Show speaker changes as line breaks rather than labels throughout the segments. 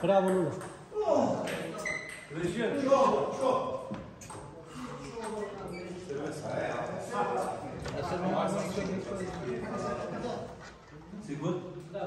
Bravo, Lula.
Sigur?
Da.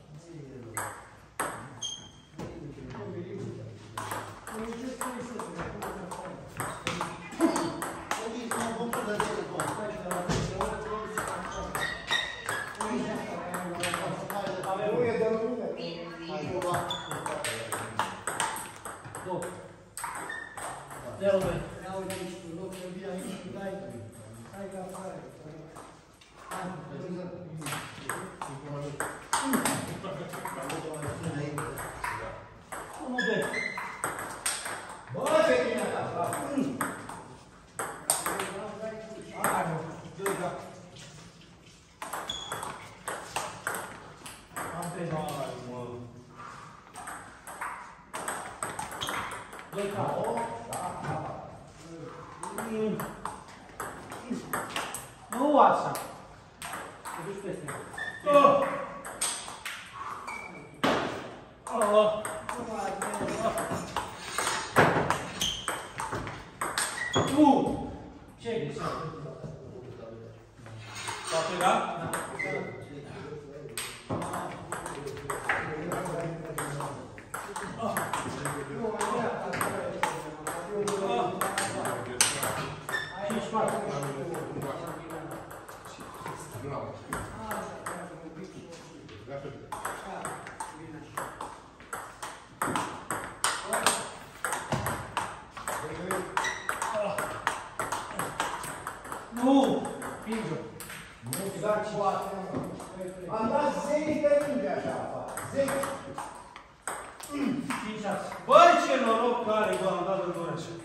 Nu așa. Te duci peste. Ce ai greșit?
S-a plecat?
Da. Nu! Pinge-o!
Am dat 10 de minge așa, 10.
5-6.
Băi, ce noroc care v-am dat în gură așa.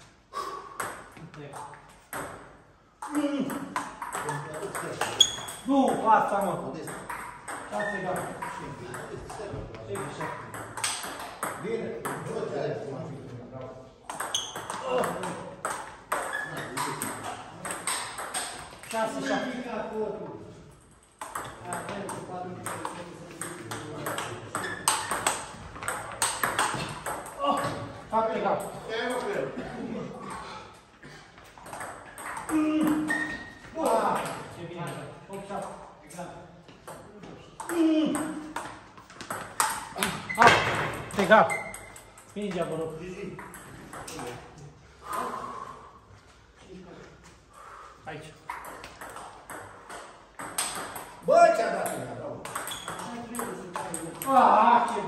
Nu, asta mă. Asta e gata.
Bine.
6 legal. Boa! Pegar. Finge, amor. Aici.
Bă, ce-a dat ea, bravo.
Ce...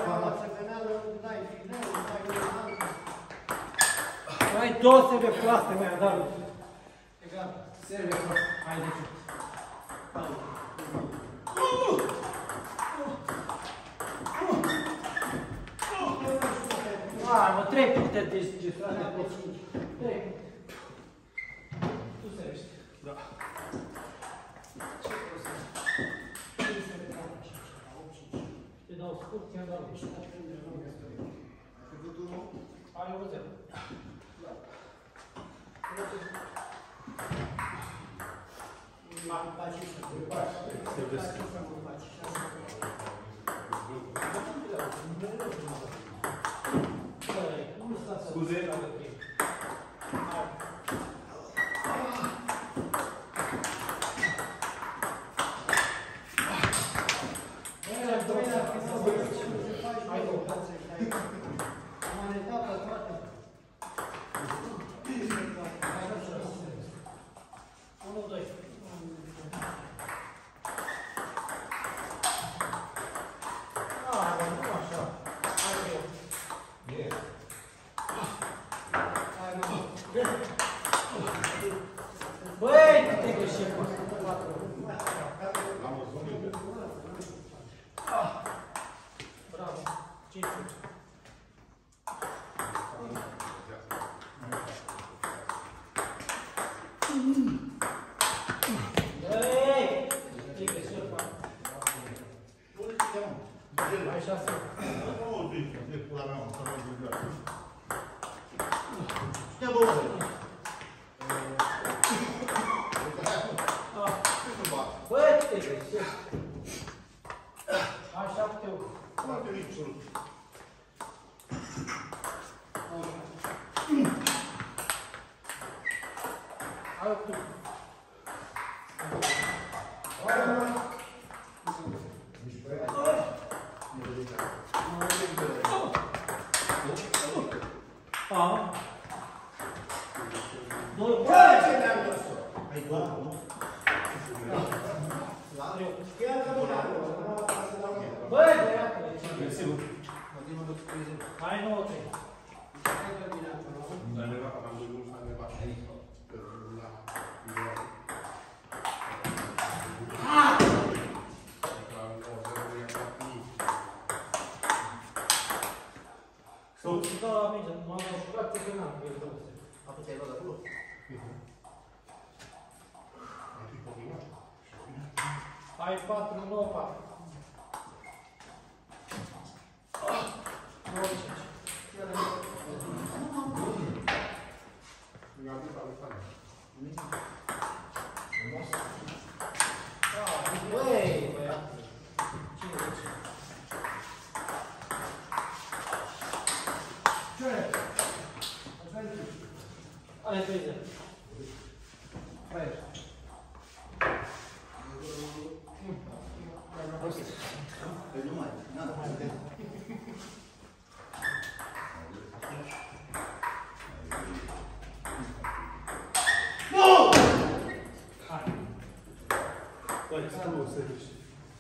Ai 200 de plaste mi-a dat. Egal. Serve. Hai de ce. Mă, 3 puncte de frate pe 5. 3. Tu servești.
Da.
Te dau scurt, ți-am dat 8. Ai o 0.
Scuze?
Băi, te greșești, mă. Bravo. 5. Băi, te greșești, mă. Hai 6.
Nu, de pula mea, să nu zic. Ia bă,
Băi, te greșești. Așa 7.
foarte mic.
Hai tu. Hai nouă trei. Să-mi dau la minge, m-am jucat că n-am.
Apoi ți-ai luat acolo?
Hai 4, 9, 4. 95. Băi, băiat. 50. Hai 30. Hai.
Păi nu mai, n-am.
Nu! Hai. Băi, stai mă, să riști.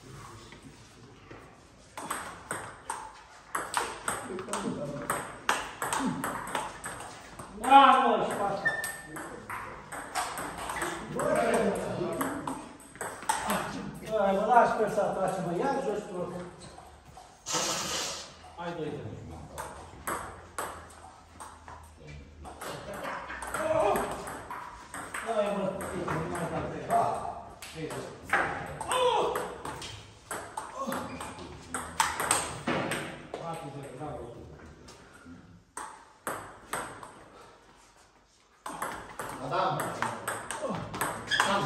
Da, mă, și asta. Băi, mă lași pe să atace, mă, ia jos tot. Hai 2 de Băi, mă, nu mai da 3. Ha! 3 de bravo.
Adam! Adam!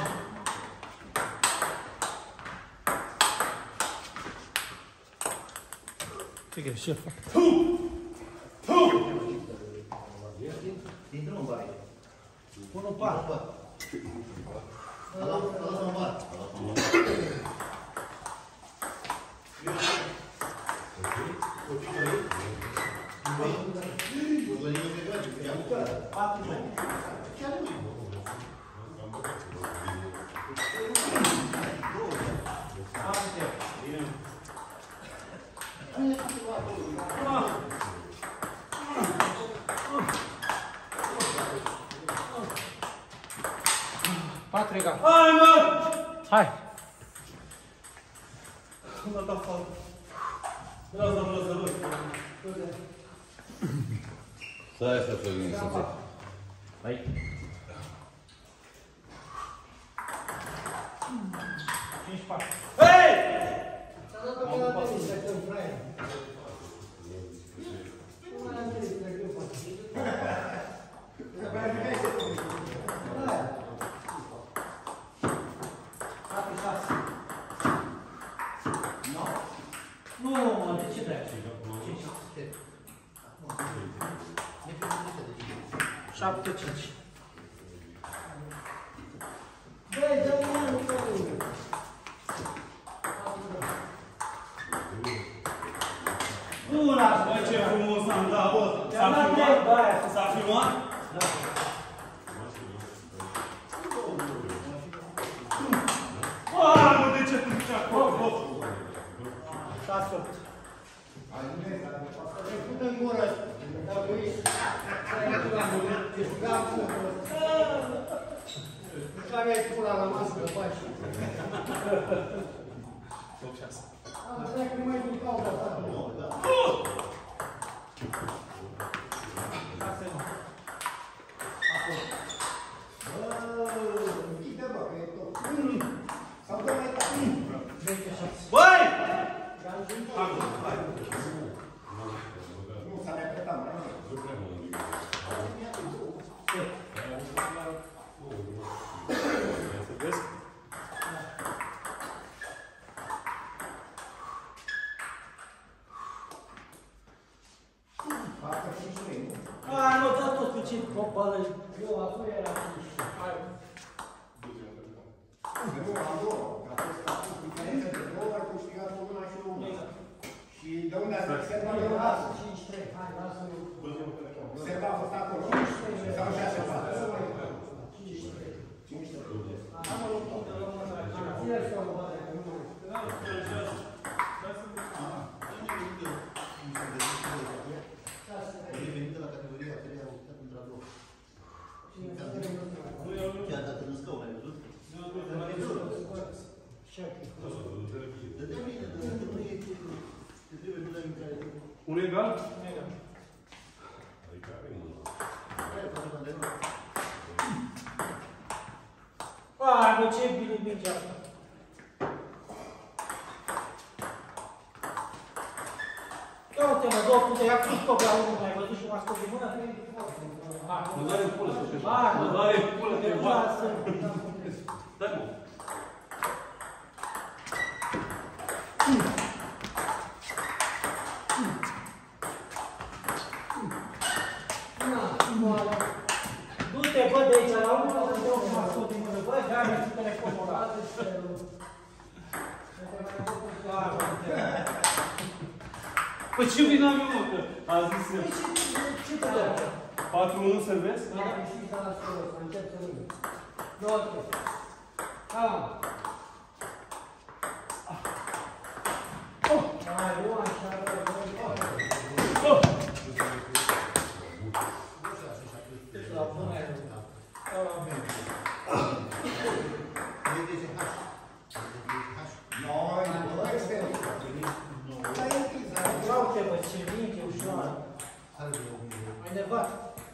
Ce e, șef?
Intră în baie.
1 4.
Lasă în bar.
Patru egal.
Hai, mă!
Hai!
Cum a dat fault? Lasă.
Stai să te gândești să te... Hai.
5 4.
Hei!
S-a dat pe la tenis, să te fraie. Nu mai am tenis, să te fraie. Să mai am tenis, să te fraie.
4 6. Nu, mă, de ce dai? 5 7 5.
Băi, dă-mi nu trebuie.
Nu lasă,
Băi, ce frumos am dat, bă!
I-am dat trei, bă, aia.
S-a filmat?
Da.
Bă, de ce pleci acolo, bă?
6 8.
Ai, nu e, dar să-i put în gură. Dar lui, să-i put la mână, te jucam cu nu aveai pula la masă, că faci. Am zis că nu mai jucau la ta. Închide, bă, că e tot. Sau dă mai tare.
Băi!
Hai, nu, s-a repetat, mai mult.
Hai, mă, dă tot pe 5 copală. Eu, acolo era 5. Hai.
Serva a fost acolo. Sau 6-4.
Chiar dacă nu scău, ai văzut?
Un egal?
Ai, bă, ce bine mingea asta. Ia uite, mă, 2 puncte, ia cu stop la 1, ai văzut și m-a scos din mână?
Mă doare în pulă să te
Hai,
mă doare în pulă să te
lasă.
Stai, mă.
Du-te, bă, de aici la 1, să te iau m-a scos din mână. Bă, gata, și telefonul ăla.
Păi ce vin am eu, mă, că a zis eu.
Ce te dă?
4-1 servesc?
Da, și să las să încep să râd. 2, 3. Hai, nu așa, la bună aia. Uite, bă, ce minge ușoară. Mai nervat.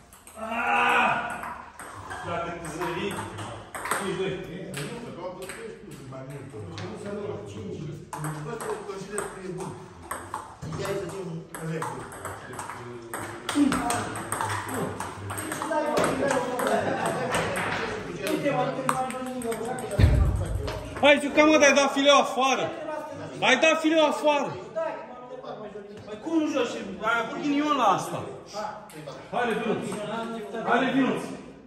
Dacă te zări, 5-2. Hai, jucam, mă, dar ai dat fileu afară. Ai dat fileu afară. Păi cum nu joci? Ai avut ghinion la asta. Haide, Vinuț. Haide, Vinuț.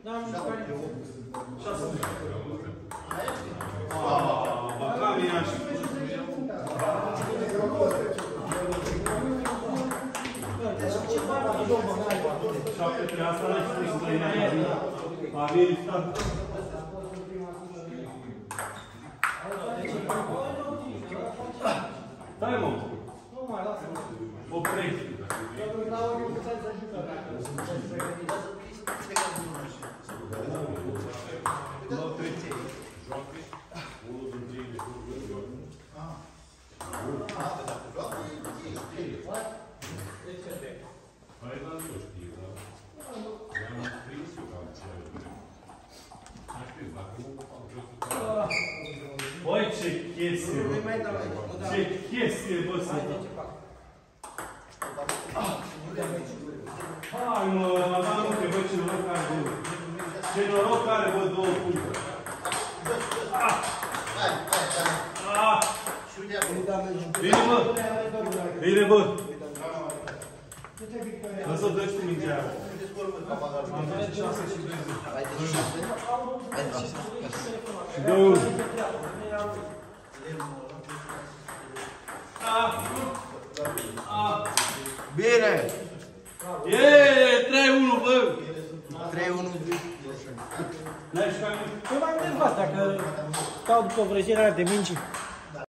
Băcam ea și... Șapte pe asta n-ai spus să dai a verificat. Stai, mă.
Nu mai lasă.
Oprești.
La ori nu puteți să jucă.
Băi, ce chestie, bă! Ce chestie, bă, să fac! Hai, mă, dar nu te văd ce noroc are, bă! Ce noroc are, bă, 2 puncte! Bine, bă! Bine, bă! Lăsă, dă-și cu mingea aia. Am dat 6 și 2. Și 2-1.
Bine!
Eee, 3-1, bă!
3-1.
N-ai jucat nimic?
Păi m-am nervat dacă stau după vrăjirea de mingi.